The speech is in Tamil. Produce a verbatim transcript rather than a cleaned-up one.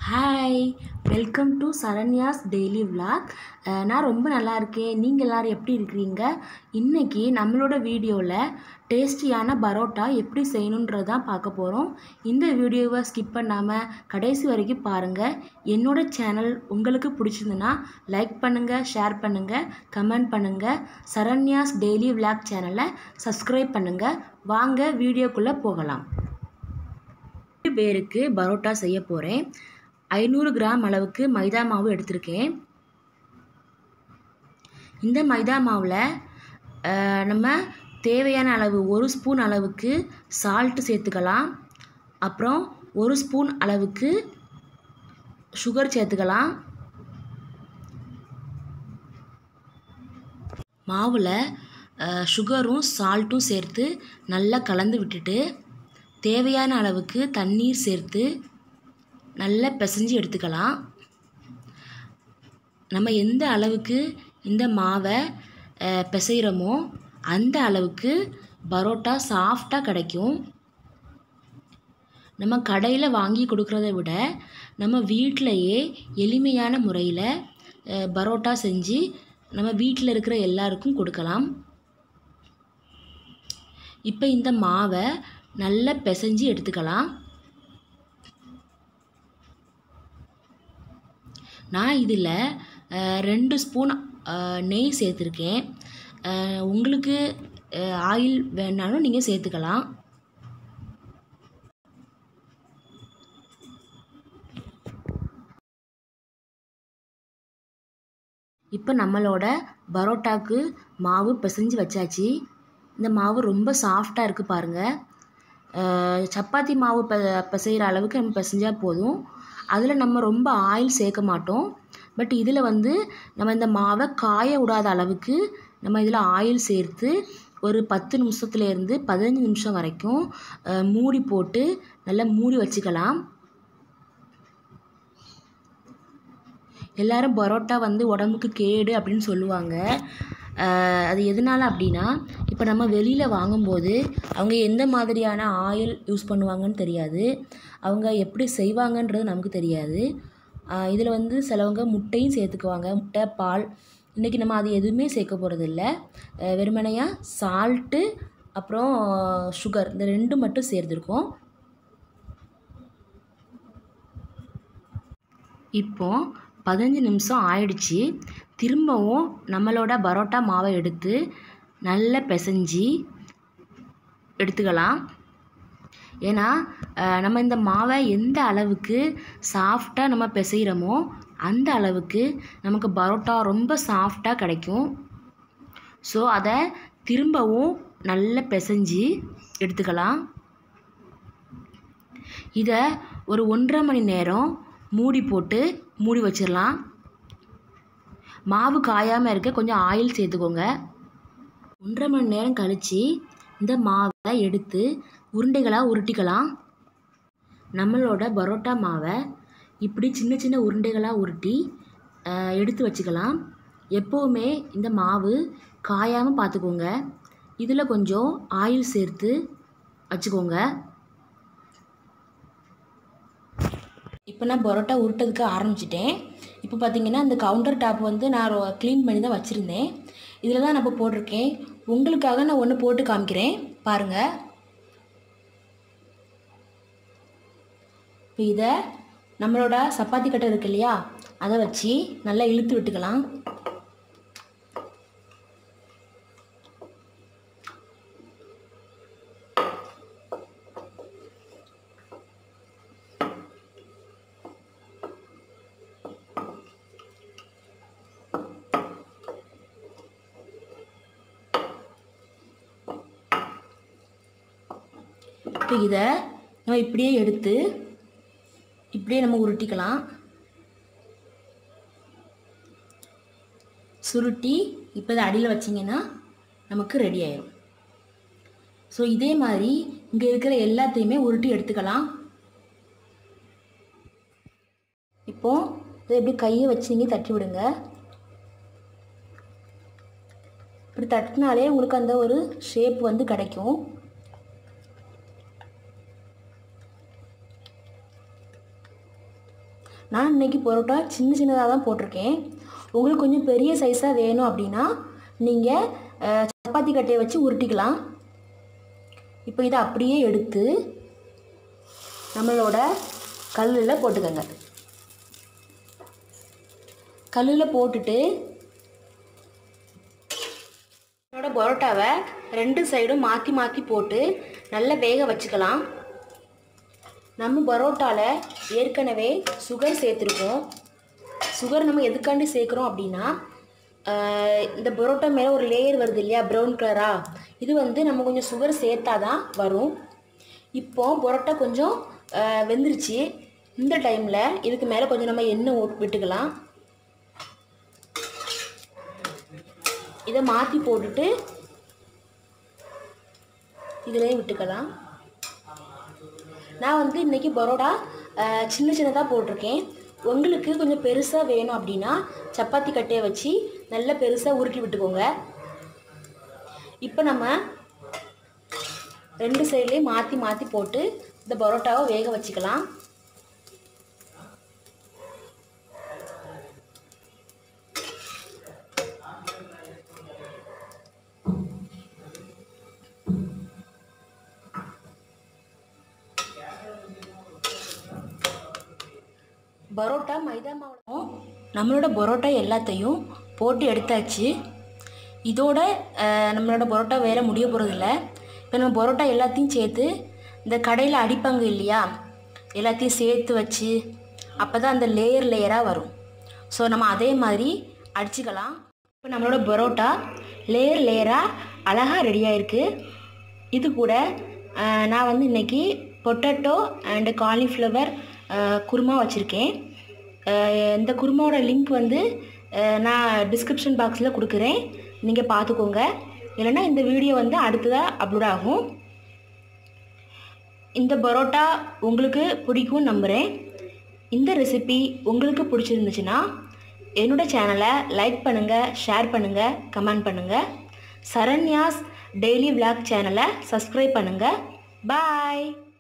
Hi, welcome to Saranya's daily vlog. நான் ரொம்ப நல்லா இருக்கேன். நீங்கள் எல்லோரும் எப்படி இருக்கிறீங்க? இன்றைக்கி நம்மளோட வீடியோவில் டேஸ்டியான பரோட்டா எப்படி செய்யணுன்றது தான் பார்க்க போகிறோம். இந்த வீடியோவை ஸ்கிப் பண்ணாமல் கடைசி வரைக்கும் பாருங்கள். என்னோடய சேனல் உங்களுக்கு பிடிச்சிருந்துன்னா லைக் பண்ணுங்கள், ஷேர் பண்ணுங்கள், கமெண்ட் பண்ணுங்கள். சரண்யாஸ் டெய்லி விலாக் சேனலை சப்ஸ்கிரைப் பண்ணுங்கள். வாங்க வீடியோக்குள்ளே போகலாம். ரெண்டு பேருக்கு பரோட்டா செய்ய போகிறேன். ஐநூறு கிராம் அளவுக்கு மைதா மாவு எடுத்திருக்கேன். இந்த மைதா மாவில் நம்ம தேவையான அளவு ஒரு ஸ்பூன் அளவுக்கு சால்ட்டு சேர்த்துக்கலாம். அப்புறம் ஒரு ஸ்பூன் அளவுக்கு சுகர் சேர்த்துக்கலாம். மாவில் சுகரும் சால்ட்டும் சேர்த்து நல்லா கலந்து விட்டுட்டு தேவையான அளவுக்கு தண்ணீர் சேர்த்து நல்லா பிசைஞ்சு எடுத்துக்கலாம். நம்ம எந்த அளவுக்கு இந்த மாவை பிசைகிறோமோ அந்த அளவுக்கு பரோட்டா சாஃப்டாக கிடைக்கும். நம்ம கடையில் வாங்கி கொடுக்குறத விட நம்ம வீட்டிலையே எளிமையான முறையில் பரோட்டா செஞ்சு நம்ம வீட்டில் இருக்கிற எல்லாருக்கும் கொடுக்கலாம். இப்போ இந்த மாவை நல்லா பிசைஞ்சு எடுத்துக்கலாம். நான் இதில் ரெண்டு ஸ்பூன் நெய் சேர்த்துருக்கேன். உங்களுக்கு ஆயில் வேணாலும் நீங்கள் சேர்த்துக்கலாம். இப்போ நம்மளோட பரோட்டாக்கு மாவு பிசைஞ்சு வச்சாச்சு. இந்த மாவு ரொம்ப சாஃப்டாக இருக்குது பாருங்கள். சப்பாத்தி மாவு ப பிசைகிற அளவுக்கு நம்ம பிசைஞ்சால் போதும். அதில் நம்ம ரொம்ப ஆயில் சேர்க்க மாட்டோம். பட் இதில் வந்து நம்ம இந்த மாவை காய விடாத அளவுக்கு நம்ம இதில் ஆயில் சேர்த்து ஒரு பத்து நிமிஷத்துலேருந்து பதினஞ்சு நிமிஷம் வரைக்கும் மூடி போட்டு நல்லா மூடி வச்சுக்கலாம். எல்லோரும் பரோட்டா வந்து உடம்புக்கு கேடு அப்படின்னு சொல்லுவாங்க. அது எதனால் அப்படின்னா, இப்போ நம்ம வெளியில் வாங்கும்போது அவங்க எந்த மாதிரியான ஆயில் யூஸ் பண்ணுவாங்கன்னு தெரியாது. அவங்க எப்படி செய்வாங்கன்றது நமக்கு தெரியாது. இதில் வந்து சிலவங்க முட்டையும் சேர்த்துக்குவாங்க. முட்டை, பால். இன்றைக்கி நம்ம அது எதுவுமே சேர்க்க போகிறதில்ல. வெறுமனையாக சால்ட்டு அப்புறம் சுகர் இந்த ரெண்டு மட்டும் சேர்த்துருக்கோம். இப்போது பதினஞ்சு நிமிஷம் ஆயிடுச்சு. திரும்பவும் நம்மளோட பரோட்டா மாவை எடுத்து நல்லா பிசைஞ்சி எடுத்துக்கலாம். ஏன்னா நம்ம இந்த மாவை எந்த அளவுக்கு சாஃப்டாக நம்ம பிசைகிறோமோ அந்த அளவுக்கு நமக்கு பரோட்டா ரொம்ப சாஃப்டாக கிடைக்கும். ஸோ அதை திரும்பவும் நல்லா பிசைஞ்சி எடுத்துக்கலாம். இதை ஒரு ஒன்றரை மணி நேரம் மூடி போட்டு மூடி வச்சிடலாம். மாவு காயாமல் இருக்க கொஞ்சம் ஆயில் சேர்த்துக்கோங்க. ஒன்றரை மணி நேரம் கழித்து இந்த மாவை எடுத்து உருண்டைகளாக உருட்டிக்கலாம். நம்மளோட பரோட்டா மாவை இப்படி சின்ன சின்ன உருண்டைகளாக உருட்டி எடுத்து வச்சுக்கலாம். எப்போவுமே இந்த மாவு காயாமல் பார்த்துக்கோங்க. இதில் கொஞ்சம் ஆயில் சேர்த்து வச்சுக்கோங்க. இப்போ நான் பரோட்டா உருட்டதுக்கு ஆரம்பிச்சிட்டேன். இப்போ பார்த்திங்கன்னா இந்த கவுண்டர் டாப் வந்து நான் க்ளீன் பண்ணி தான் வச்சுருந்தேன். இதில் தான் நான் இப்போ போட்டிருக்கேன். உங்களுக்காக நான் ஒன்று போட்டு காமிக்கிறேன் பாருங்கள். இப்போ இதை நம்மளோட சப்பாத்தி கட்டை இருக்கு இல்லையா, அதை வச்சு நல்லா இழுத்து விட்டுக்கலாம். இப்போ இதை நம்ம இப்படியே எடுத்து இப்படியே நம்ம உருட்டிக்கலாம். சுருட்டி இப்போ இதை அடியில் வச்சிங்கன்னா நமக்கு ரெடி ஆயிடும். ஸோ இதே மாதிரி இங்கே இருக்கிற எல்லாத்தையுமே உருட்டி எடுத்துக்கலாம். இப்போது இதை எப்படி கையை வச்சு நீங்கள் தட்டி விடுங்க. இப்படி தட்டினாலே உங்களுக்கு அந்த ஒரு ஷேப் வந்து கிடைக்கும். நான் இன்றைக்கி பரோட்டா சின்ன சின்னதாக தான் போட்டிருக்கேன். உங்களுக்கு கொஞ்சம் பெரிய சைஸாக வேணும் அப்படின்னா நீங்கள் சப்பாத்தி கட்டையை வச்சு உருட்டிக்கலாம். இப்போ இதை அப்படியே எடுத்து நம்மளோட கல்லில் போட்டுக்கோங்க. கல்லில் போட்டுட்டு என்னோட பரோட்டாவை ரெண்டு சைடும் மாற்றி மாற்றி போட்டு நல்லா வேக வச்சுக்கலாம். நம்ம பரோட்டாவில் ஏற்கனவே சுகர் சேர்த்துருக்கோம். சுகர் நம்ம எதுக்காண்டி சேர்க்குறோம் அப்படின்னா இந்த பரோட்டா மேலே ஒரு லேயர் வருது இல்லையா, ப்ரௌன் கலராக, இது வந்து நம்ம கொஞ்சம் சுகர் சேர்த்தா தான் வரும். இப்போ பரோட்டா கொஞ்சம் வெந்துருச்சு. இந்த டைமில் இதுக்கு மேலே கொஞ்சம் நம்ம எண்ணெய் விட்டுக்கலாம். இதை மாற்றி போட்டுட்டு இதிலே விட்டுக்கலாம். நான் வந்து இன்றைக்கி பரோட்டா சின்ன சின்னதாக போட்டிருக்கேன். உங்களுக்கு கொஞ்சம் பெருசாக வேணும் அப்படின்னா சப்பாத்தி கட்டையை வச்சு நல்லா பெருசாக உருட்டி விட்டுக்கோங்க. இப்போ நம்ம ரெண்டு சைட்லேயும் மாற்றி மாற்றி போட்டு இந்த பரோட்டாவை வேக வச்சுக்கலாம். பரோட்டா மைதா மாவும் நம்மளோட பரோட்டா எல்லாத்தையும் போட்டு எடுத்தாச்சு. இதோட நம்மளோட பரோட்டா வேறு முடிய போகிறதில்ல. இப்போ நம்ம பரோட்டா எல்லாத்தையும் சேர்த்து இந்த கடையில் அடிப்பாங்க இல்லையா, எல்லாத்தையும் சேர்த்து வச்சு அப்போ தான் அந்த லேயர் லேயராக வரும். ஸோ நம்ம அதே மாதிரி அடிச்சுக்கலாம். இப்போ நம்மளோட பரோட்டா லேயர் லேயராக அழகாக ரெடியாக இருக்குது. இது கூட நான் வந்து இன்றைக்கி பொட்டேட்டோ அண்டு காலிஃப்ளவர் குருமா வச்சுருக்கேன். இந்த குருமாவோட லிங்க் வந்து நான் டிஸ்கிரிப்ஷன் பாக்ஸில் கொடுக்குறேன், நீங்கள் பார்த்துக்கோங்க. இல்லைன்னா இந்த வீடியோ வந்து அடுத்ததாக அப்லோட் ஆகும். இந்த பரோட்டா உங்களுக்கு பிடிக்கும் நம்புகிறேன். இந்த ரெசிபி உங்களுக்கு பிடிச்சிருந்துச்சுன்னா என்னோடய சேனலை லைக் பண்ணுங்கள், ஷேர் பண்ணுங்கள், கமெண்ட் பண்ணுங்கள். சரண்யாஸ் டெய்லி விளாக் சேனலை சப்ஸ்கிரைப் பண்ணுங்கள். பாய்.